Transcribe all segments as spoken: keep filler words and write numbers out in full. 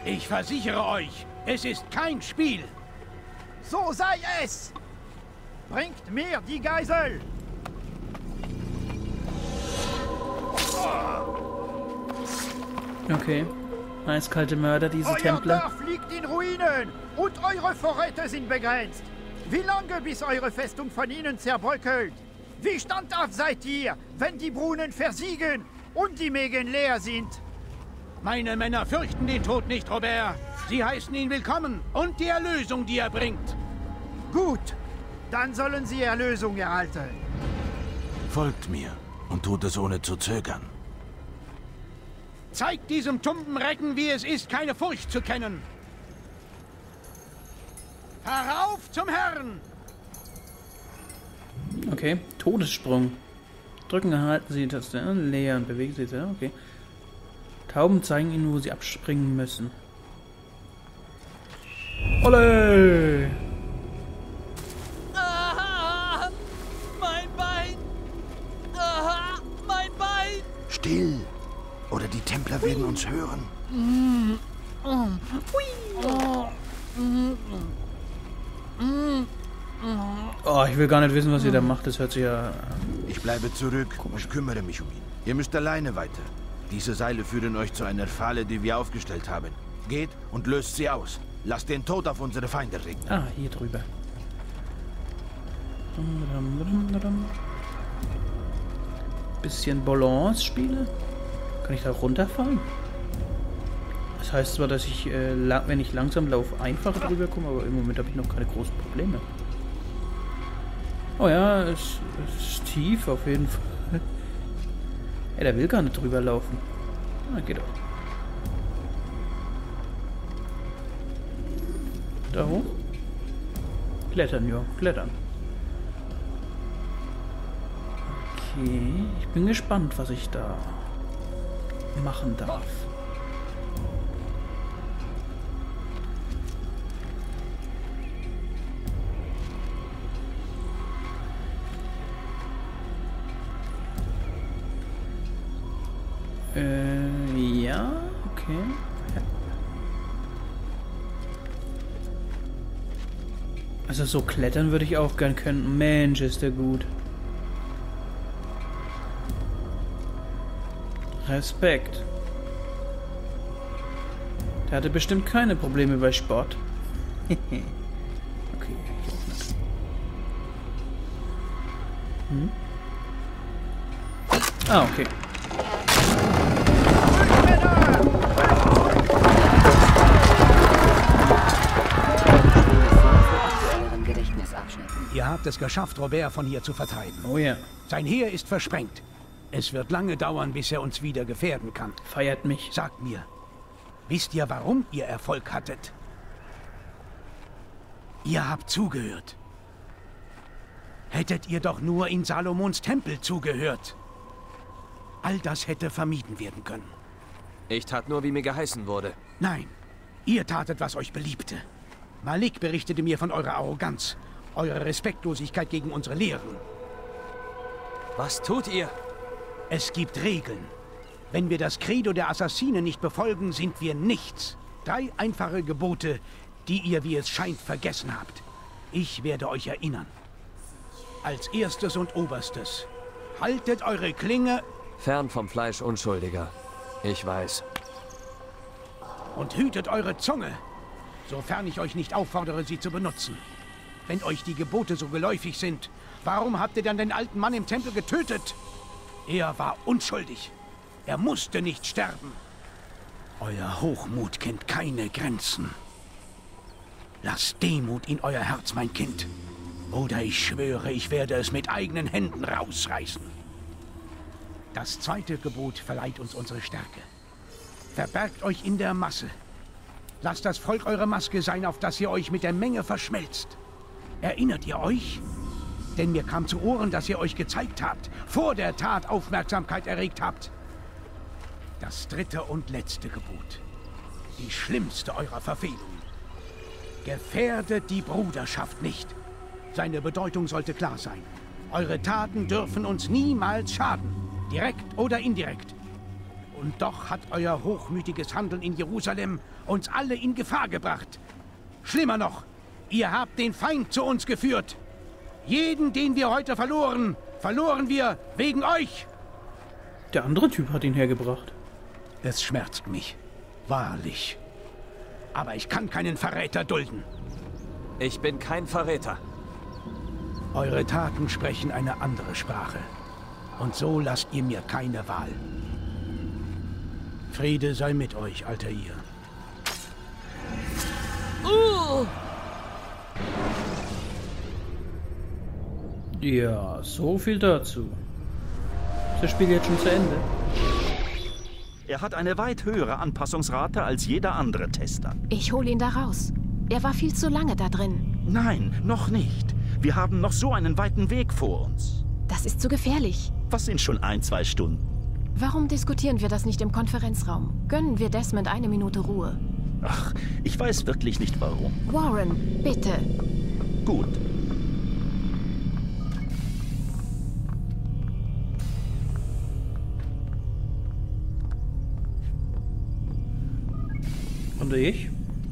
Ich versichere euch, es ist kein Spiel. So sei es! Bringt mir die Geisel! Okay. Eiskalte Mörder, diese Euer Templer. Dorf liegt in Ruinen und eure Vorräte sind begrenzt. Wie lange, bis eure Festung von ihnen zerbröckelt? Wie standhaft seid ihr, wenn die Brunnen versiegen und die Mägen leer sind? Meine Männer fürchten den Tod nicht, Robert. Sie heißen ihn willkommen und die Erlösung, die er bringt. Gut, dann sollen sie Erlösung erhalten. Folgt mir und tut es ohne zu zögern. Zeigt diesem tumben Recken, wie es ist, keine Furcht zu kennen. Herauf zum Herrn! Okay, Todessprung. Drücken, halten Sie das leer und bewegen Sie das. Okay. Tauben zeigen Ihnen, wo Sie abspringen müssen. Olle! Aha! Mein Bein! Aha! Mein Bein! Still! Oder die Templer werden uns hören. Oh, ich will gar nicht wissen, was ihr da macht. Das hört sich ja... Ich bleibe zurück und kümmere mich um ihn. Ihr müsst alleine weiter. Diese Seile führen euch zu einer Falle, die wir aufgestellt haben. Geht und löst sie aus. Lasst den Tod auf unsere Feinde regnen. Ah, hier drüber. Bisschen Balance spiele. Kann ich da runterfallen? Das heißt zwar, dass ich, äh, wenn ich langsam laufe, einfach drüber komme, aber im Moment habe ich noch keine großen Probleme. Oh ja, es, es ist tief auf jeden Fall. Ey, der will gar nicht drüber laufen. Ah, geht auch. Da hoch? Klettern, ja, klettern. Okay, ich bin gespannt, was ich da machen darf. Äh, ja, okay. Also so klettern würde ich auch gern können. Mensch, ist der gut. Respekt. Der hatte bestimmt keine Probleme bei Sport. Okay, ich auch nicht. Hm? Ah, okay. Ihr habt es geschafft, Robert von hier zu vertreiben. Oh ja. Sein Heer ist versprengt. Es wird lange dauern, bis er uns wieder gefährden kann. Feiert mich. Sagt mir, wisst ihr, warum ihr Erfolg hattet? Ihr habt zugehört. Hättet ihr doch nur in Salomons Tempel zugehört. All das hätte vermieden werden können. Ich tat nur, wie mir geheißen wurde. Nein, ihr tatet, was euch beliebte. Malik berichtete mir von eurer Arroganz, eurer Respektlosigkeit gegen unsere Lehren. Was tut ihr? Es gibt Regeln. Wenn wir das Credo der Assassinen nicht befolgen, sind wir nichts. Drei einfache Gebote, die ihr, wie es scheint, vergessen habt. Ich werde euch erinnern. Als erstes und oberstes, haltet eure Klinge Fern vom Fleisch Unschuldiger. Ich weiß. und hütet eure Zunge, sofern ich euch nicht auffordere, sie zu benutzen. Wenn euch die Gebote so geläufig sind, warum habt ihr dann den alten Mann im Tempel getötet? Er war unschuldig. Er musste nicht sterben. Euer Hochmut kennt keine Grenzen. Lasst Demut in euer Herz, mein Kind. Oder ich schwöre, ich werde es mit eigenen Händen rausreißen. Das zweite Gebot verleiht uns unsere Stärke. Verbergt euch in der Masse. Lasst das Volk eure Maske sein, auf das ihr euch mit der Menge verschmelzt. Erinnert ihr euch? Denn mir kam zu Ohren, dass ihr euch gezeigt habt, vor der Tat Aufmerksamkeit erregt habt. Das dritte und letzte Gebot. Die schlimmste eurer Verfehlungen. Gefährdet die Bruderschaft nicht. Seine Bedeutung sollte klar sein. Eure Taten dürfen uns niemals schaden. Direkt oder indirekt. Und doch hat euer hochmütiges Handeln in Jerusalem uns alle in Gefahr gebracht. Schlimmer noch, ihr habt den Feind zu uns geführt. Jeden, den wir heute verloren, verloren wir wegen euch. Der andere Typ hat ihn hergebracht. Es schmerzt mich, wahrlich. Aber ich kann keinen Verräter dulden. Ich bin kein Verräter. Eure Taten sprechen eine andere Sprache. Und so lasst ihr mir keine Wahl. Friede sei mit euch, Altair. Uh! Ja, so viel dazu. Ist das Spiel jetzt schon zu Ende? Er hat eine weit höhere Anpassungsrate als jeder andere Tester. Ich hole ihn da raus. Er war viel zu lange da drin. Nein, noch nicht. Wir haben noch so einen weiten Weg vor uns. Das ist zu gefährlich. Was sind schon ein, zwei Stunden? Warum diskutieren wir das nicht im Konferenzraum? Gönnen wir Desmond eine Minute Ruhe. Ach, ich weiß wirklich nicht warum. Warren, bitte. Gut. Und ich?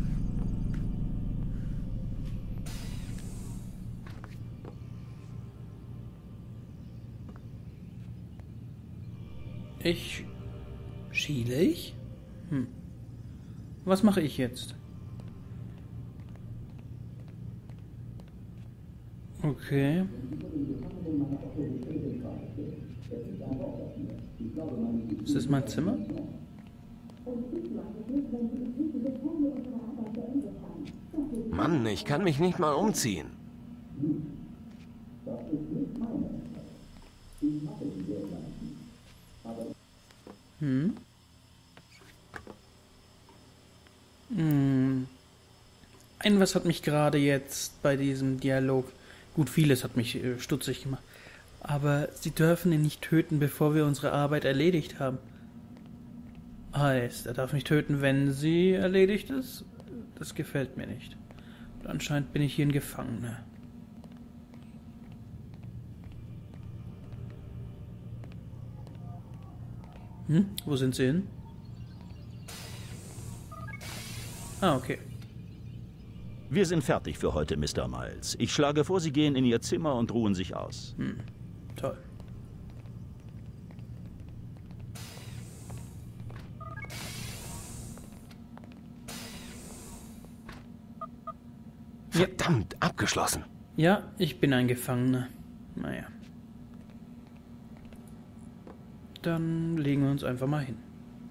Ich... Schiele ich? Hm. Was mache ich jetzt? Okay. Ist das mein Zimmer? Mann, ich kann mich nicht mal umziehen. Hm. Hm. Ein was hat mich gerade jetzt bei diesem Dialog, gut, vieles hat mich äh, stutzig gemacht, aber sie dürfen ihn nicht töten, bevor wir unsere Arbeit erledigt haben. Heißt, er darf mich töten, wenn sie erledigt ist? Das gefällt mir nicht. Und anscheinend bin ich hier ein Gefangener. Hm? Wo sind sie hin? Ah, okay. Wir sind fertig für heute, Mister Miles. Ich schlage vor, Sie gehen in Ihr Zimmer und ruhen sich aus. Hm. Toll. Verdammt, abgeschlossen. Ja, ich bin ein Gefangener. Naja. Dann legen wir uns einfach mal hin.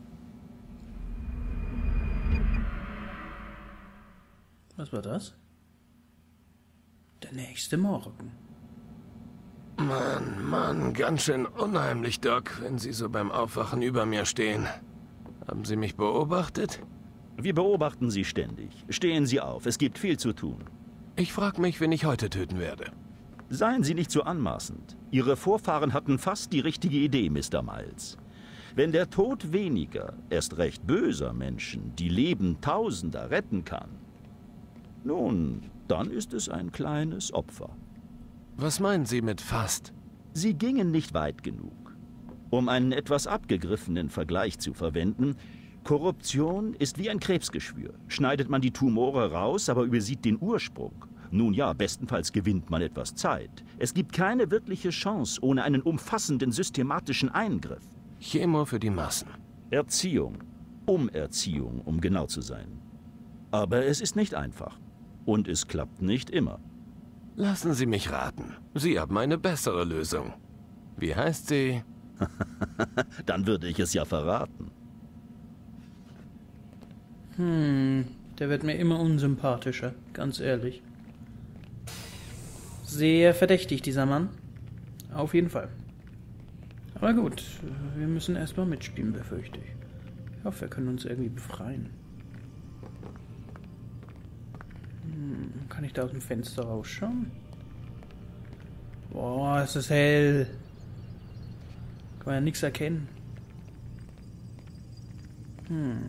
Was war das? Der nächste Morgen. Mann, Mann, ganz schön unheimlich, Doc, wenn Sie so beim Aufwachen über mir stehen. Haben Sie mich beobachtet? Wir beobachten Sie ständig. Stehen Sie auf, es gibt viel zu tun. Ich frage mich, wen ich heute töten werde. Seien Sie nicht so anmaßend. Ihre Vorfahren hatten fast die richtige Idee, Mister Miles. Wenn der Tod weniger, erst recht böser Menschen, die Leben Tausender retten kann, nun, dann ist es ein kleines Opfer. Was meinen Sie mit fast? Sie gingen nicht weit genug. Um einen etwas abgegriffenen Vergleich zu verwenden, Korruption ist wie ein Krebsgeschwür. Schneidet man die Tumore raus, aber übersieht den Ursprung. Nun ja, bestenfalls gewinnt man etwas Zeit. Es gibt keine wirkliche Chance ohne einen umfassenden systematischen Eingriff. Chemo für die Massen. Erziehung. Umerziehung, um genau zu sein. Aber es ist nicht einfach. Und es klappt nicht immer. Lassen Sie mich raten. Sie haben eine bessere Lösung. Wie heißt sie? Dann würde ich es ja verraten. Hm, der wird mir immer unsympathischer, ganz ehrlich. Sehr verdächtig, dieser Mann. Auf jeden Fall. Aber gut, wir müssen erstmal mitspielen, befürchte ich. Ich hoffe, wir können uns irgendwie befreien. Hm, kann ich da aus dem Fenster rausschauen? Boah, ist das hell. Kann man ja nichts erkennen. Hm.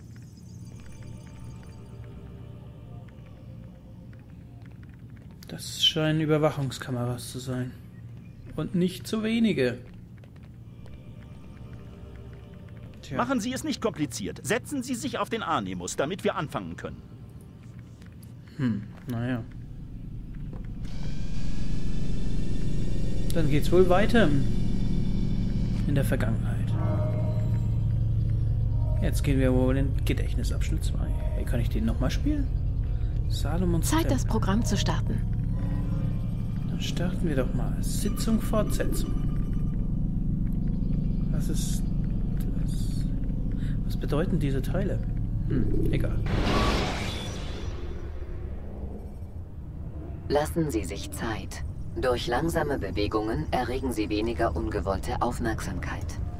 Das scheinen Überwachungskameras zu sein. Und nicht zu wenige. Tja. Machen Sie es nicht kompliziert. Setzen Sie sich auf den Animus, damit wir anfangen können. Hm, naja. Dann geht's wohl weiter in der Vergangenheit. Jetzt gehen wir wohl in Gedächtnisabschnitt zwei. Hey, kann ich den nochmal spielen? Salomons Zeit, Tempel. das Programm zu starten. Dann starten wir doch mal. Sitzung Fortsetzung. Was ist das? Was bedeuten diese Teile? Hm, egal. Lassen Sie sich Zeit. Durch langsame Bewegungen erregen Sie weniger ungewollte Aufmerksamkeit.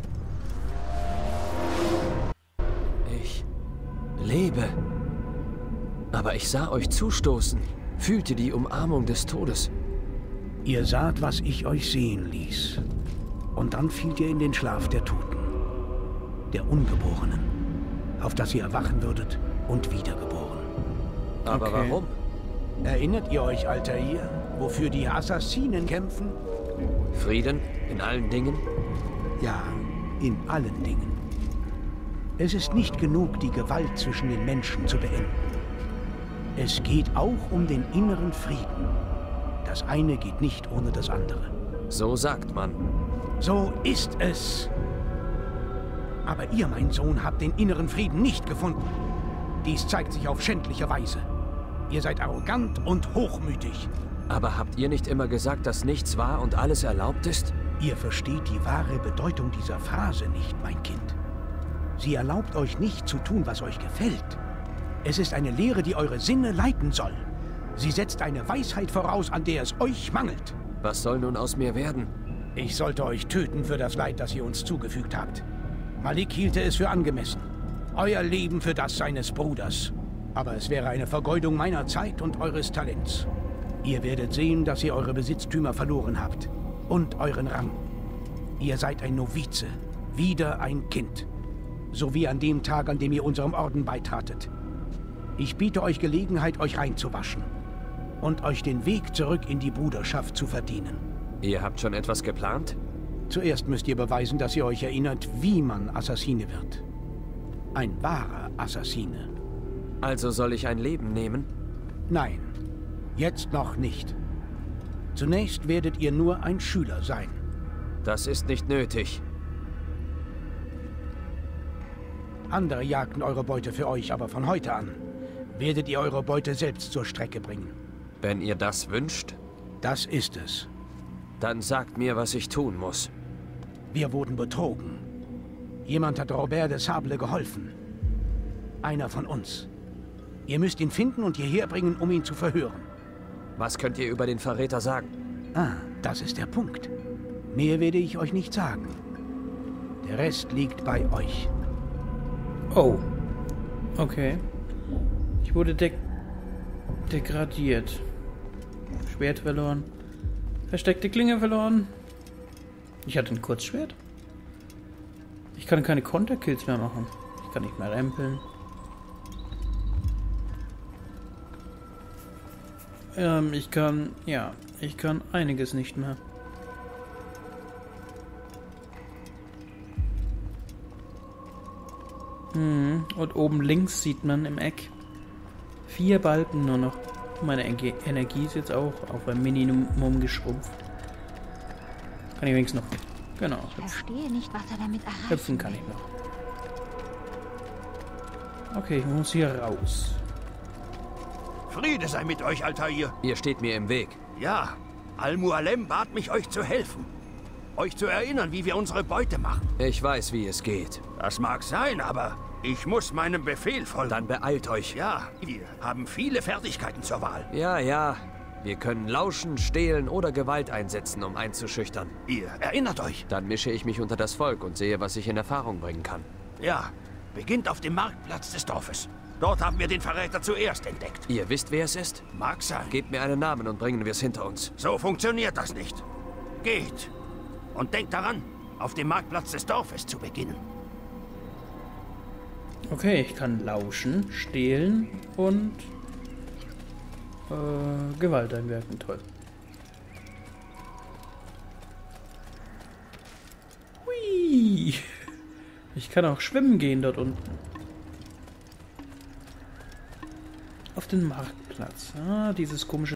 Ich lebe. Aber ich sah euch zustoßen, fühlte die Umarmung des Todes. Ihr saht, was ich euch sehen ließ. Und dann fielt ihr in den Schlaf der Toten, der Ungeborenen, auf das ihr erwachen würdet und wiedergeboren. Aber Okay. warum? Erinnert ihr euch, Altair, wofür die Assassinen kämpfen? Frieden in allen Dingen? Ja, in allen Dingen. Es ist nicht genug, die Gewalt zwischen den Menschen zu beenden. Es geht auch um den inneren Frieden. Das eine geht nicht ohne das andere. So sagt man. So ist es. Aber ihr, mein Sohn, habt den inneren Frieden nicht gefunden. Dies zeigt sich auf schändliche Weise. Ihr seid arrogant und hochmütig. Aber habt ihr nicht immer gesagt, dass nichts wahr und alles erlaubt ist? Ihr versteht die wahre Bedeutung dieser Phrase nicht, mein Kind. Sie erlaubt euch nicht zu tun, was euch gefällt. Es ist eine Lehre, die eure Sinne leiten soll. Sie setzt eine Weisheit voraus, an der es euch mangelt. Was soll nun aus mir werden? Ich sollte euch töten für das Leid, das ihr uns zugefügt habt. Malik hielte es für angemessen. Euer Leben für das seines Bruders. Aber es wäre eine Vergeudung meiner Zeit und eures Talents. Ihr werdet sehen, dass ihr eure Besitztümer verloren habt. Und euren Rang. Ihr seid ein Novize. Wieder ein Kind. So wie an dem Tag, an dem ihr unserem Orden beitratet. Ich biete euch Gelegenheit, euch reinzuwaschen. Und euch den Weg zurück in die Bruderschaft zu verdienen. Ihr habt schon etwas geplant? Zuerst müsst ihr beweisen, dass ihr euch erinnert, wie man Assassine wird. Ein wahrer Assassine. Also soll ich ein Leben nehmen? Nein, jetzt noch nicht. Zunächst werdet ihr nur ein Schüler sein. Das ist nicht nötig. Andere jagten eure Beute für euch, aber von heute an werdet ihr eure Beute selbst zur Strecke bringen. Wenn ihr das wünscht, Das ist es. dann sagt mir, was ich tun muss. Wir wurden betrogen. Jemand hat Robert de Sable geholfen. Einer von uns. Ihr müsst ihn finden und hierher bringen, um ihn zu verhören. Was könnt ihr über den Verräter sagen? Ah, das ist der Punkt. Mehr werde ich euch nicht sagen. Der Rest liegt bei euch. Oh. Okay. Ich wurde de degradiert. Schwert verloren. Versteckte Klinge verloren. Ich hatte ein Kurzschwert. Ich kann keine Konterkills mehr machen. Ich kann nicht mehr rempeln. Ähm, ich kann... Ja, ich kann einiges nicht mehr. Hm, und oben links sieht man im Eck vier Balken nur noch. Meine Ener- Energie ist jetzt auch auf ein Minimum geschrumpft. Kann ich wenigstens noch... Genau. Verstehe nicht, was er damit erreicht. Hüpfen kann ich noch. Okay, ich muss hier raus. Friede sei mit euch, Altair. Ihr steht mir im Weg. Ja, Al-Mualem bat mich, euch zu helfen. Euch zu erinnern, wie wir unsere Beute machen. Ich weiß, wie es geht. Das mag sein, aber ich muss meinem Befehl folgen. Dann beeilt euch. Ja, wir haben viele Fertigkeiten zur Wahl. Ja, ja. Wir können lauschen, stehlen oder Gewalt einsetzen, um einzuschüchtern. Ihr erinnert euch? Dann mische ich mich unter das Volk und sehe, was ich in Erfahrung bringen kann. Ja, beginnt auf dem Marktplatz des Dorfes. Dort haben wir den Verräter zuerst entdeckt. Ihr wisst, wer es ist? Mag sein. Gebt mir einen Namen und bringen wir es hinter uns. So funktioniert das nicht. Geht. Und denkt daran, auf dem Marktplatz des Dorfes zu beginnen. Okay, ich kann lauschen, stehlen und äh, Gewalt einwirken. Toll. Hui. Ich kann auch schwimmen gehen dort unten. Auf den Marktplatz. Ah, dieses komische